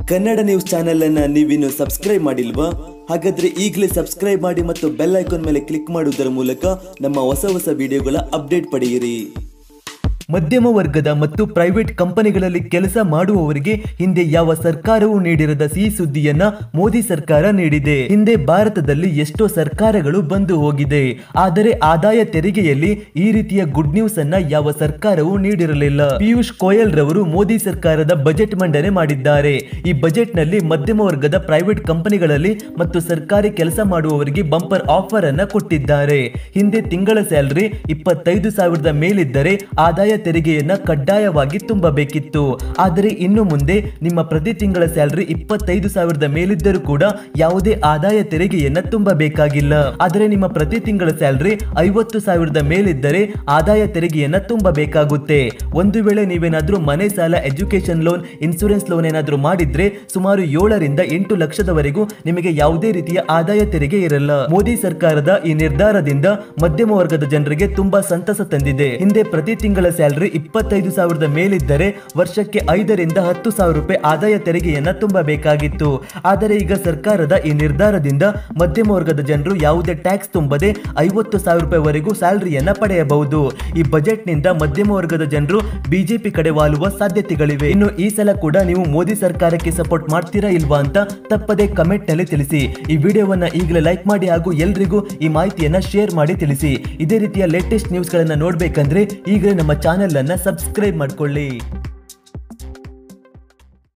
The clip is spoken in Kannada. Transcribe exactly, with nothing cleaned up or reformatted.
ಕನ್ನಡ ನ್ಯೂಸ್ ಚಾನೆಲ್ ಅನ್ನು ನೀವಿನ್ನು ಸಬ್ಸ್ಕ್ರೈಬ್ ಮಾಡಿಲ್ವಾ? ಹಾಗಾದ್ರೆ ಈಗಲೇ ಸಬ್ಸ್ಕ್ರೈಬ್ ಮಾಡಿ ಮತ್ತು ಬೆಲ್ ಐಕಾನ್ ಮೇಲೆ ಕ್ಲಿಕ್ ಮಾಡುವುದರ ಮೂಲಕ ನಮ್ಮ ಹೊಸ ಹೊಸ ವಿಡಿಯೋಗಳ ಅಪ್ಡೇಟ್ ಪಡೆಯಿರಿ. ಮಧ್ಯಮ ವರ್ಗದ ಮತ್ತು ಪ್ರೈವೇಟ್ ಕಂಪನಿಗಳಲ್ಲಿ ಕೆಲಸ ಮಾಡುವವರಿಗೆ ಹಿಂದೆ ಯಾವ ಸರ್ಕಾರವೂ ನೀಡಿರದ ಸಿಹಿ ಸುದ್ದಿಯನ್ನ ಮೋದಿ ಸರ್ಕಾರ ನೀಡಿದೆ. ಹಿಂದೆ ಭಾರತದಲ್ಲಿ ಎಷ್ಟೋ ಸರ್ಕಾರಗಳು ಬಂದು ಹೋಗಿದೆ, ಆದರೆ ಆದಾಯ ತೆರಿಗೆಯಲ್ಲಿ ಈ ರೀತಿಯ ಗುಡ್ ನ್ಯೂಸ್ ಅನ್ನ ಯಾವ ಸರ್ಕಾರವೂ ನೀಡಿರಲಿಲ್ಲ. ಪಿಯೂಷ್ ಗೋಯಲ್ ರವರು ಮೋದಿ ಸರ್ಕಾರದ ಬಜೆಟ್ ಮಂಡನೆ ಮಾಡಿದ್ದಾರೆ. ಈ ಬಜೆಟ್ ನಲ್ಲಿ ಮಧ್ಯಮ ವರ್ಗದ ಪ್ರೈವೇಟ್ ಕಂಪನಿಗಳಲ್ಲಿ ಮತ್ತು ಸರ್ಕಾರಿ ಕೆಲಸ ಮಾಡುವವರಿಗೆ ಬಂಪರ್ ಆಫರ್ ಅನ್ನ ಕೊಟ್ಟಿದ್ದಾರೆ. ಹಿಂದೆ ತಿಂಗಳ ಸ್ಯಾಲರಿ ಇಪ್ಪತ್ತೈದು ಸಾವಿರದ ಮೇಲಿದ್ದರೆ ಆದಾಯ ತೆರಿಗೆಯನ್ನ ಕಡ್ಡಾಯವಾಗಿ ತುಂಬಬೇಕಿತ್ತು. ಆದರೆ ಇನ್ನು ಮುಂದೆ ನಿಮ್ಮ ಪ್ರತಿ ತಿಂಗಳ ಸ್ಯಾಲರಿ ಇಪ್ಪತ್ತೈದು ಸಾವಿರದ ಮೇಲಿದ್ದರೂ ಕೂಡ ಯಾವುದೇ ಆದಾಯ ತೆರಿಗೆಯನ್ನ ತುಂಬಬೇಕಾಗಿಲ್ಲ. ಆದರೆ ನಿಮ್ಮ ಪ್ರತಿ ತಿಂಗಳ ಸ್ಯಾಲರಿ ಐವತ್ತು ಸಾವಿರದ ಮೇಲಿದ್ದರೆ ಆದಾಯ ತೆರಿಗೆಯನ್ನ ತುಂಬಬೇಕಾಗುತ್ತೆ. ಒಂದು ವೇಳೆ ನೀವೇನಾದ್ರೂ ಮನೆ ಸಾಲ, ಎಜುಕೇಶನ್ ಲೋನ್, ಇನ್ಸೂರೆನ್ಸ್ ಲೋನ್ ಏನಾದ್ರೂ ಮಾಡಿದ್ರೆ ಸುಮಾರು ಏಳರಿಂದ ಎಂಟು ಲಕ್ಷದವರೆಗೂ ನಿಮಗೆ ಯಾವುದೇ ರೀತಿಯ ಆದಾಯ ತೆರಿಗೆ ಇರಲ್ಲ. ಮೋದಿ ಸರ್ಕಾರದ ಈ ನಿರ್ಧಾರದಿಂದ ಮಧ್ಯಮ ವರ್ಗದ ಜನರಿಗೆ ತುಂಬಾ ಸಂತಸ ತಂದಿದೆ. ಹಿಂದೆ ಪ್ರತಿ ತಿಂಗಳ ಸ್ಯಾಲರಿ ಇಪ್ಪತ್ತೈದು ಸಾವಿರದ ಮೇಲಿದ್ದರೆ ವರ್ಷಕ್ಕೆ ಐದರಿಂದ ಹತ್ತು ಸಾವಿರ ರೂಪಾಯಿ ಆದಾಯ ತೆರಿಗೆಯನ್ನ ತುಂಬಬೇಕಾಗಿತ್ತು. ಆದರೆ ಈಗ ಸರ್ಕಾರದ ಈ ನಿರ್ಧಾರದಿಂದ ಮಧ್ಯಮ ವರ್ಗದ ಜನರು ಯಾವುದೇ ಟ್ಯಾಕ್ಸ್ ತುಂಬದೆ ಐವತ್ತು ಸಾವಿರ ರೂಪಾಯಿವರೆಗೂ ಸ್ಯಾಲರಿಯನ್ನ ಪಡೆಯಬಹುದು. ಈ ಬಜೆಟ್ ನಿಂದ ಮಧ್ಯಮ ವರ್ಗದ ಜನರು ಬಿಜೆಪಿ ಕಡೆ ವಾಲುವ ಸಾಧ್ಯತೆಗಳಿವೆ. ಇನ್ನು ಈ ಸಲ ಕೂಡ ನೀವು ಮೋದಿ ಸರ್ಕಾರಕ್ಕೆ ಸಪೋರ್ಟ್ ಮಾಡ್ತೀರಾ ಇಲ್ವಾ ಅಂತ ತಪ್ಪದೆ ಕಮೆಂಟ್ ನಲ್ಲಿ ತಿಳಿಸಿ. ಈ ವಿಡಿಯೋವನ್ನ ಈಗಲೇ ಲೈಕ್ ಮಾಡಿ ಹಾಗೂ ಎಲ್ರಿಗೂ ಈ ಮಾಹಿತಿಯನ್ನ ಶೇರ್ ಮಾಡಿ ತಿಳಿಸಿ. ಇದೇ ರೀತಿಯ ಲೇಟೆಸ್ಟ್ ನ್ಯೂಸ್ ಗಳನ್ನ ನೋಡ್ಬೇಕಂದ್ರೆ ಈಗಲೇ ನಮ್ಮ ಚಾನೆಲ್ ಅನ್ನ ಸಬ್ಸ್ಕ್ರೈಬ್ ಮಾಡ್ಕೊಳ್ಳಿ.